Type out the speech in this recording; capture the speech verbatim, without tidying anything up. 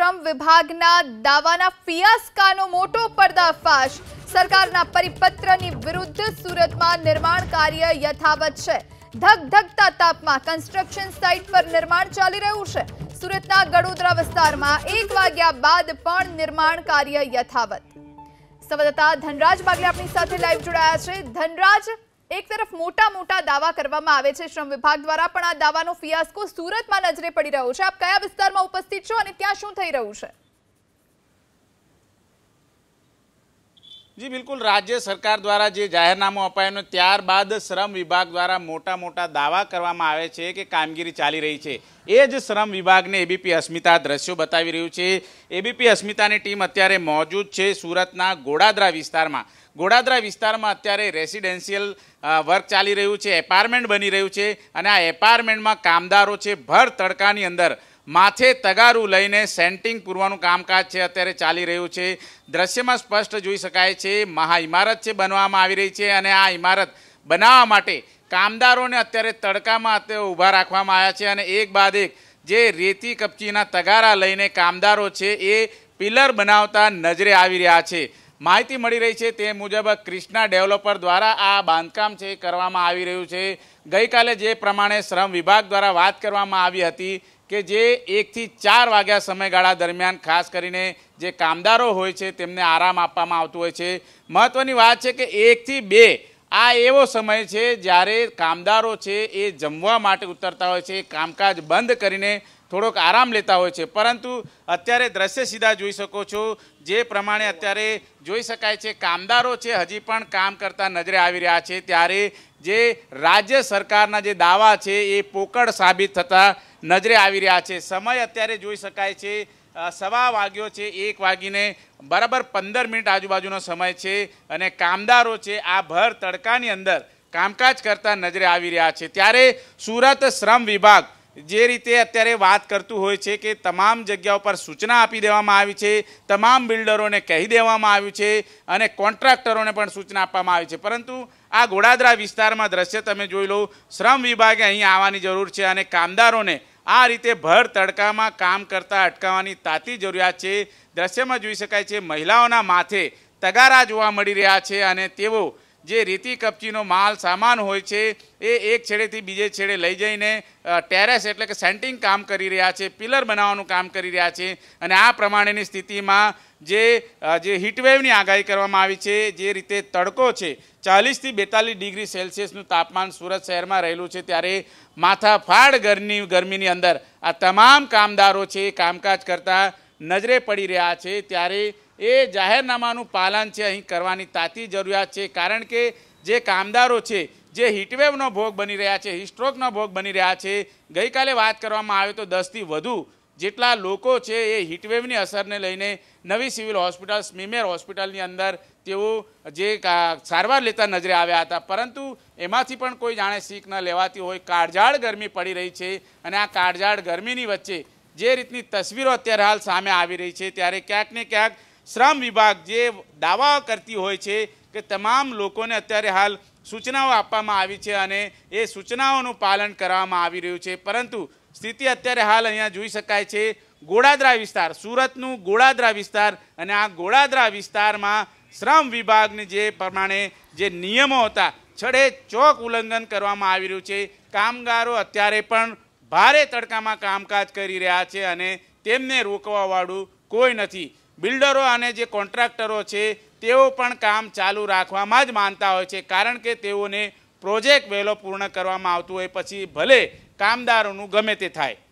શ્રમ વિભાગના દાવાના ફિયાસ્કાનો મોટો પર્દાફાશ। સરકારના પરિપત્રની વિરુદ્ધ સુરતમાં નિર્માણ કાર્ય યથાવત છે। ધગધગતા તાપમાં કન્સ્ટ્રક્શન સાઇટ પર નિર્માણ ચાલી રહ્યું છે। સુરતના ગડોદરા વિસ્તારમાં એક વાગ્યા બાદ પણ નિર્માણ કાર્ય યથાવત। સંવાદદાતા ધનરાજ બાગલે આપણી સાથે લાઈવ જોડાયા છે। ધનરાજ, एक तरफ मोटा मोटा दावा करवामां आवे छे श्रम विभाग द्वारा, पण आ दावानो फियास्को सूरतमां नजरे पड़ी रह्यो छे। आप कया विस्तारमां उपस्थित छो अने त्यां शुं थई रह्युं छे? जी बिल्कुल, राज्य सरकार द्वारा जे जाहेरनामું अपायुं त्यारबाद श्रम विभाग द्वारा मोटा मोटा दावा करवामां आवे छे के कामगीरी चाली रही छे। ए ज श्रम विभाग ने एबीपी अस्मिता दृश्यों बतावी रह्युं छे। एबीपी अस्मितानी टीम अत्यारे मौजूद छे सूरतना गोड़ादरा विस्तारमां। गोड़ादरा विस्तार में अत्यारे रेसिडेन्शियल वर्क चाली रह्यु छे, एपार्टमेंट बनी रह्यु छे अने आ एपार्टमेंट में कामदारों छे भर तड़कानी अंदर माथे तगारू लईने सेंटिंग पूरवानुं कामकाज छे अत्यारे चाली रह्यु छे। दृश्यमां स्पष्ट जोई शकाय छे महा इमारत छे बनवामां आवी रही छे अने आ इमारत बनाववा माटे कामदारोने अत्यारे तड़कामां अत्यारे ऊभा राखवामां आव्या छे अने एक बाद एक जे रेती कपचीना तगारा लईने कामदारो छे ए पिलर बनावता नजरे आवी रह्या छे। माहिती मળી રહી છે તે મુજબ ક્રિષ્ના ડેવલપર દ્વારા આ બાંધકામ છે કરવામાં આવી રહ્યું છે। ગઈકાલે જે પ્રમાણે શ્રમ વિભાગ દ્વારા વાત કરવામાં આવી હતી કે જે એક થી ચાર વાગ્યા સમયગાળા દરમિયાન ખાસ કરીને જે કામદારો હોય છે તેમને આરામ આપવામાં આવતો હોય છે। મહત્વની વાત છે કે એક થી બે આ એવો સમય છે જ્યારે કામદારો છે એ જમવા માટે ઉતરતા હોય છે, કામકાજ બંધ કરીને થોડોક આરામ લેતા હોય છે। પરંતુ અત્યારે દ્રશ્ય સીધા જોઈ શકો છો જે પ્રમાણે અત્યારે જોઈ શકાય છે કામદારો છે હજી પણ કામ કરતા નજરે આવી રહ્યા છે, ત્યારે જે રાજ્ય સરકારના જે દાવા છે એ પોકળ સાબિત થતા નજરે આવી રહ્યા છે। સમય અત્યારે જોઈ શકાય છે સવા વાગ્યો છે, એક વાગીને બરાબર પંદર મિનિટ આજુબાજુનો સમય છે અને કામદારો છે આ ભર તડકાની અંદર કામકાજ કરતા નજરે આવી રહ્યા છે। ત્યારે સુરત શ્રમ વિભાગ જે રીતે અત્યારે વાત કરતું હોય છે કે તમામ જગ્યાઓ પર સૂચના આપી દેવામાં આવી છે, તમામ બિલ્ડરોને કહી દેવામાં આવ્યું છે અને કોન્ટ્રાક્ટરોને પણ સૂચના આપવામાં આવી છે। પરંતુ આ ગોડાદરા વિસ્તારમાં દ્રશ્ય તમે જોઈ લો, શ્રમ વિભાગે અહીં આવવાની જરૂર છે અને કામદારોને આ રીતે ભર તડકામાં કામ કરતા અટકાવવાની તાતી જરૂરિયાત છે। દ્રશ્યમાં જોઈ શકાય છે મહિલાઓના માથે તગારા જોવા મળી રહ્યા છે અને તેઓ જે રેતી કપચીનો માલ સામાન હોય છે એ એક છેડેથી બીજે છેડે લઈ જઈને ટેરેસ એટલે કે સેન્ટિંગ કામ કરી રહ્યા છે, પિલર બનાવવાનું કામ કરી રહ્યા છે અને આ પ્રમાણેની સ્થિતિમાં જે જે હીટવેવની આગાહી કરવામાં આવી છે, જે રીતે તડકો છે ચાલીસથી બેતાલીસ ડિગ્રી સેલ્સિયસનું તાપમાન સુરત શહેરમાં રહેલું છે, ત્યારે માથાફાડ ગરમી ગરમીની અંદર આ તમામ કામદારો છે કામકાજ કરતા નજરે પડી રહ્યા છે। ત્યારે એ જાહેરનામાનું પાલન છે અહીં કરવાની તાતી જરૂરિયાત છે, કારણ કે જે કામદારો છે જે હીટવેવનો ભોગ બની રહ્યા છે, હીટસ્ટ્રોકનો ભોગ બની રહ્યા છે, ગઈકાલે વાત કરવામાં આવે તો દસથી વધુ જેટલા લોકો છે એ હીટવેવની અસરને લઈને નવી સિવિલ હોસ્પિટલ સ્મીમેર હોસ્પિટલની અંદર તેઓ જે સારવાર લેતા નજરે આવ્યા હતા, પરંતુ એમાંથી પણ કોઈ જાણે શીખ ન લેવાતી હોય। કાળઝાળ ગરમી પડી રહી છે અને આ કાળઝાળ ગરમીની વચ્ચે જે રીતની તસવીરો અત્યારે હાલ સામે આવી રહી છે, ત્યારે ક્યાંક ને ક્યાંક શ્રમ વિભાગ જે દાવા કરતી હોય છે કે તમામ લોકોને અત્યારે હાલ સૂચનાઓ આપવામાં આવી છે અને એ સૂચનાઓનું પાલન કરવામાં આવી રહ્યું છે। પરંતુ સ્થિતિ અત્યારે હાલ અહીંયા જોઈ શકાય છે ગોડાદરા વિસ્તાર, સુરતનું ગોડાદરા વિસ્તાર અને આ ગોડાદરા વિસ્તારમાં શ્રમ વિભાગને જે પ્રમાણે જે નિયમો હતા છડે ચોક ઉલ્લંઘન કરવામાં આવી રહ્યું છે। કામગારો અત્યારે પણ ભારે તડકામાં કામકાજ કરી રહ્યા છે અને તેમને રોકવાવાળું કોઈ નથી। બિલ્ડરો અને જે કોન્ટ્રાક્ટરો છે તેઓ પણ કામ ચાલુ રાખવામાં જ માનતા હોય છે, કારણ કે તેઓને પ્રોજેક્ટ વહેલો પૂર્ણ કરવામાં આવતું હોય, પછી ભલે કામદારોનું ગમે તે થાય।